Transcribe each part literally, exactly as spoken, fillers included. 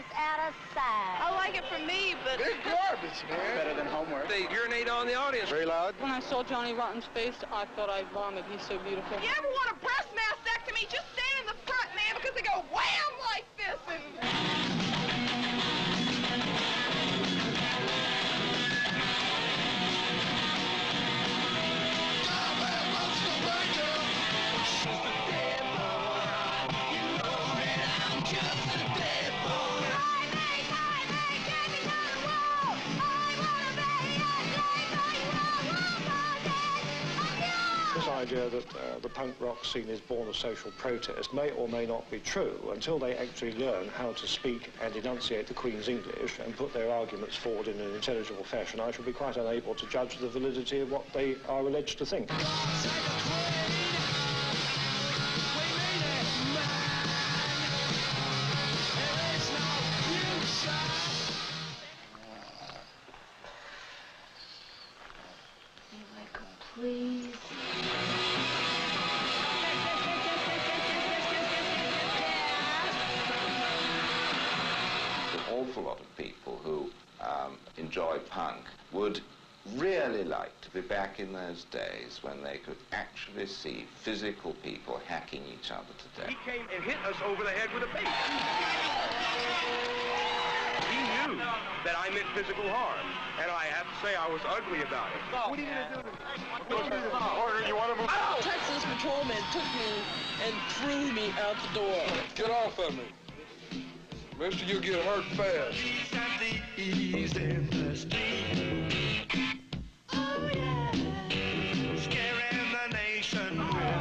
piss out of sight. I like it for me, but... It's garbage, man. Better than homework. They urinate on the audience. Very loud. When I saw Johnny Rotten's face, I thought I'd vomit. He's so beautiful. You ever want a breast mastectomy? Just stand in the front, man, because they go wham like this and... This idea that uh, the punk rock scene is born of social protest may or may not be true until they actually learn how to speak and enunciate the Queen's English and put their arguments forward in an intelligible fashion. I shall be quite unable to judge the validity of what they are alleged to think. Please. An awful lot of people who um, enjoy punk would really like to be back in those days when they could actually see physical people hacking each other to death. He came and hit us over the head with a bass. He knew that I meant physical harm, and I have to say I was ugly about it. What are you going to do to me? Order, you want to move? Oh! Texas patrolman took me and threw me out the door. Get off of me. Mister, you'll get hurt fast. Oh, yeah. Scaring the nation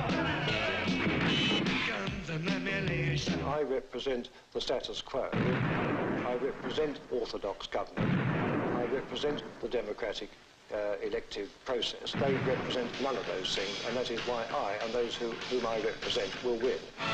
with guns and ammunition. I represent the status quo. I represent orthodox government. I represent the democratic uh, elective process. They represent none of those things, and that is why I and those who, whom I represent will win.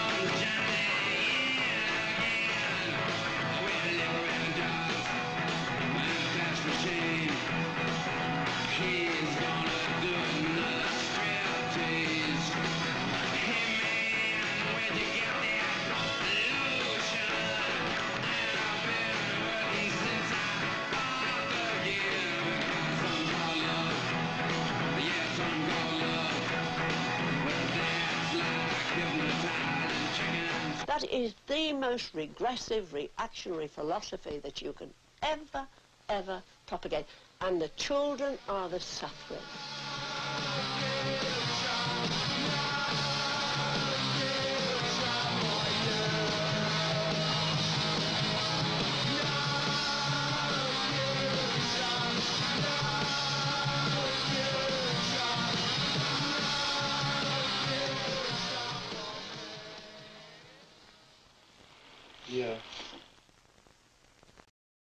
That is the most regressive, reactionary philosophy that you can ever, ever propagate. And the children are the sufferers.